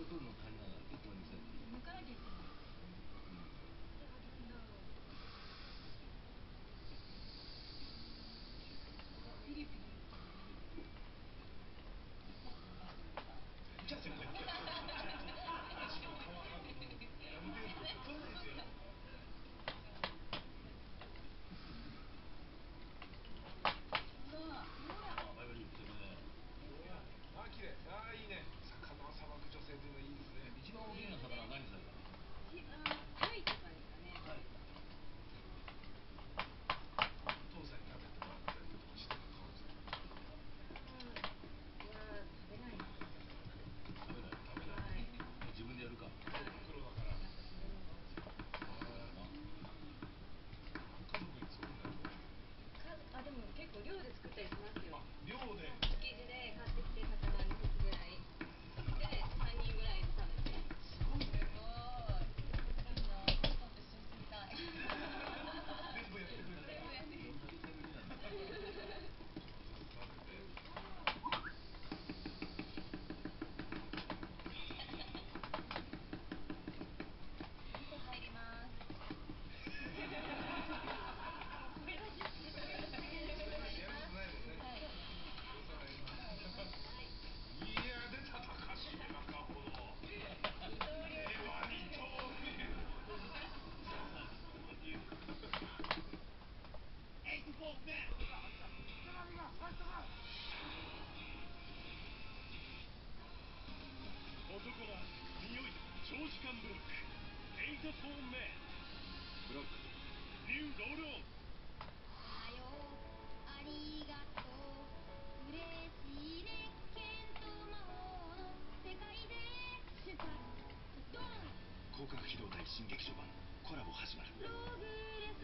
を取るの大変なの。結構めんどくさい。 抜かなきゃいけない。ピリピリ。 ちょっと待って。味の変わらんの。ラムテープで取らないですよ。あ、綺麗。あ、いいね。魚をさばく女性というのはいいですね。 一番大きいの魚は何されたの？ タイとかですかね。 はい。 お父さんに食べてもらったりとかしてる感じ。 いや、食べないな。 食べない。 食べない。 自分でやるか。 プロだから。家族に作るんだよ。 あ、でも結構量で作ったりしますよ。 量で。 築地で買ってきて魚2匹ぐらいで3人ぐらいで食べて。 すごいね。 すごい。いいな。パパと一緒に住みたい。 全部やってくれる。 全部やってくれる。 どんだけ頼りなんだ。 店入ります。 いや、出た高重中ほど。では二刀流。 男は匂い長時間ブロック8フォーメンブロックニューロールオン。 はよありがとう嬉しいねケント魔法の世界で出発ドン。 広角機動隊新劇場版コラボ始まる。 ログレス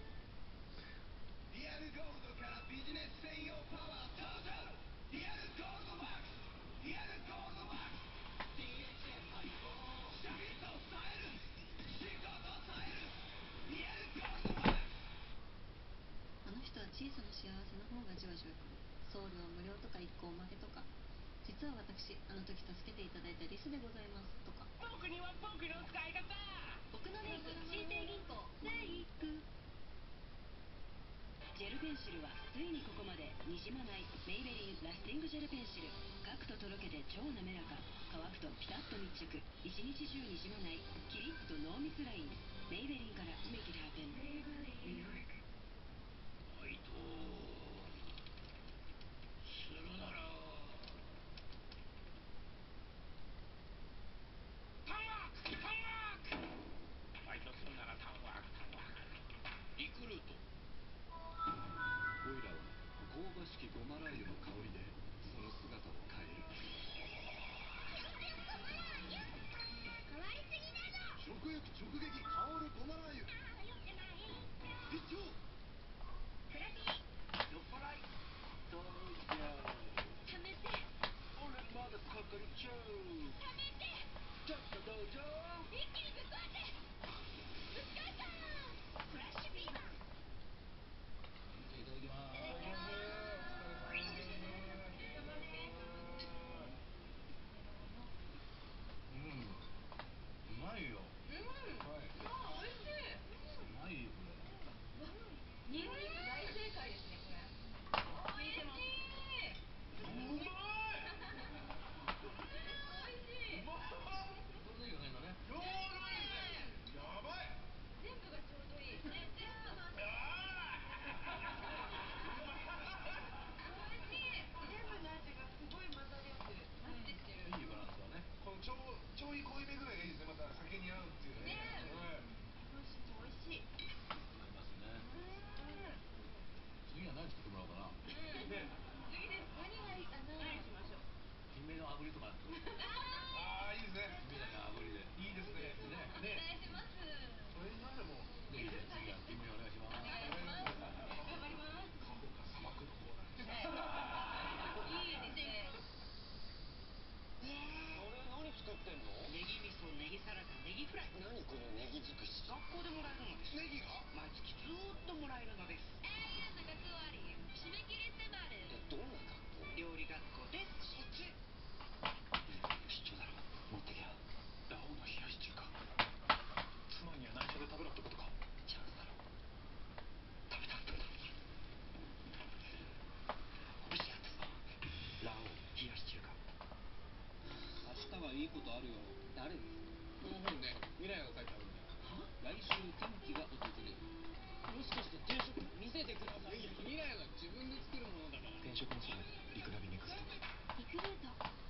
リアルゴールドからビジネス専用パワー登場。リアルゴールドワークス。リアルゴールドワークス。DHA 配合。シャキッと抑える。仕事抑える。リアルゴールドワークス。 あの人は小さな幸せの方がじわじわくる。送料無料とか一個おまけとか。実は私あの時助けていただいたリスでございますとか。 僕には僕の使い方。 僕のメイク新生銀行メイクジェルペンシルはついにここまでにじまないメイベリンラスティングジェルペンシル。書くととろけて超滑らか、乾くとピタッと密着、一日中にじまないキリッと濃密ライン。メイベリンから Make it happen。 ファイトするならタンワークタンワーク。ファイトするならタンワークタンワーク。 リクルート。オイラは香ばしきごまラー油の香りでその姿を変える。 変わりすぎだぞ。 食欲直撃香るごまラー油。 よくない一丁プラス酔っ払いどうじゃ貯めて俺まだかかりちゃう。 貯めてちょっとどうぞ。 一気にぶっ壊せ。ぶっ壊したフラッシュビーバー。 いただきます。 お疲れ様です。 うまいよ。 はい。 あ、美味しい。 うまいよこれ。 ニンニク大正解ですね、これ。美味しい。 うまい。 美味しい。 うまい。 ちょうどいい加減だね。 ちょうどいいですね。やばい。 全部がちょうどいい。全部が。 あ美味しい。全部の味がすごい混ざりよくマッチしてる。 いいバランスだね。 このちょい濃いめぐらいがいいですね。また酒に合うっていうね。 日本酒も美味しい。 合いますね。次は何作ってもらおうかな。 ね。 次です。何がいいかな。何しましょう。 金目の炙りとか。 ああ、いいですね。 金目の炙りで。 いいですね。 お願いします。 それになれもう。 ぜひ次は金目お願いします。 お願いします。頑張ります。 カホか砂漠のコーナーでした。 いいですね。 それ何作ってんの？ネギ味噌、ネギサラダ、ネギフライ。何このネギ尽くし。学校でもらえるのです。ネギが毎月ずーっともらえるのです。 な学校あるよ。締め切り迫る。 どんな学校？料理学校です。そっち。 出張だろ。持ってけよ。 いいことあるよ。 誰ですこの本ね、未来が書いてあるんだよ。来週天気が訪れる。 もしかして定食見せてください。 いや、未来は自分で作るものだから。 転職の際リクナビネクスト。 リクルート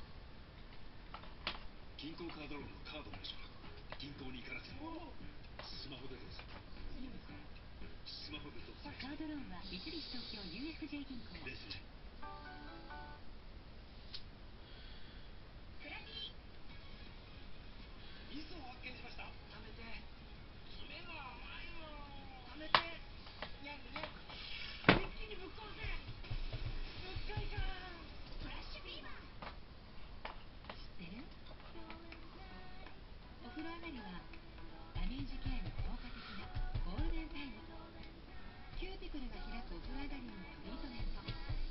銀行カードローンのカードの書銀行に行かなくてもスマホでどうぞ。 いいんですか？ スマホでどうぞ。 カードローンは三菱東京 UFJ 銀行。 ですね。 ミスを発見しました。食べて。キメが甘いよ。食べて。にゃんにゃん。一気にぶっ壊せ。ぶっかいか。フラッシュビーバー。 知ってる？お風呂上がりはダメージケアに効果的なゴールデンタイム。キューティクルが開くお風呂上がりにトリートメント。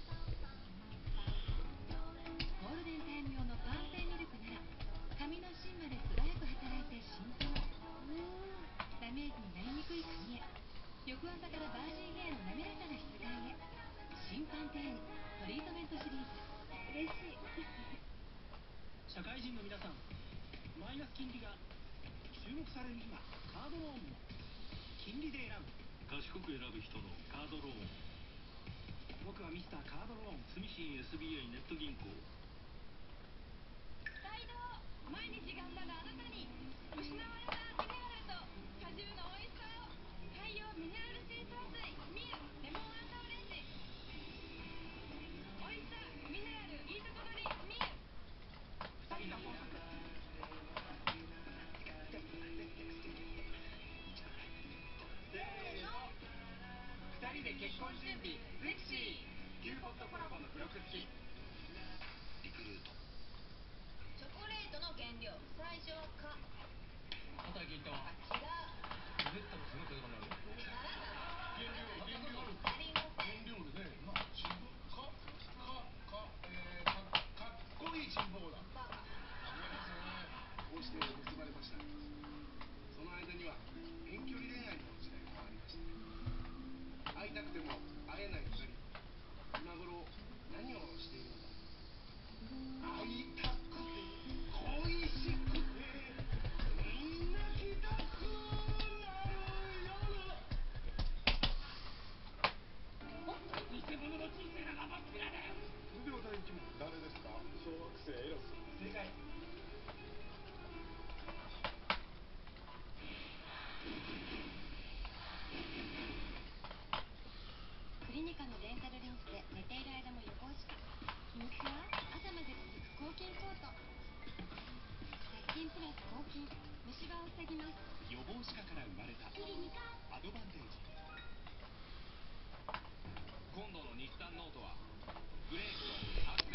ゴールデンタイム用のパープルミルクなら髪の芯まで素早く働いて浸透。ダメージになりにくい髪へ。翌朝からバージンヘアの滑らかな質感へ。新パンテーントリートメントシリーズ。嬉しい。 社会人の皆さん、マイナス金利が注目される今、カードローンも金利で選ぶ。 賢く選ぶ人のカードローン。 僕はミスターカードローン。 住信 SBI ネット銀行。 大道毎日頑張るあなたに失われたミネラルと果汁の美味しさを。海洋ミネラル水素水ミルレモン&オレンジ。美味しさミネラルいいとこ取りミル。 二人の法則。 二人で結婚準備ゼクシー。キューポットコラボの付録付き。 リクルート。 チョコレートの原料最初はカ。 また聞いたわ。 違う。 ベッドもすごくよくなる。 原料原料でね、かっこいい人望だ。 バカ。 こうして結ばれました。その間には遠距離恋愛の時代がありました。会いたくても会えない二人。今頃何をしているのだ。会いたくて恋しくて泣きたくなる夜。 偽物の人生が甘っぴらだよ。 無病第一問。誰ですか？小惑星エロス。正解。 クリニカのデンタルリンスで寝ている間も予防歯科。秘密は朝まで続く抗菌コート。殺菌プラス抗菌、虫歯を防ぎます。 予防歯科から生まれたクリニカアドバンテージ。 今度の日産ノートはブレーキとア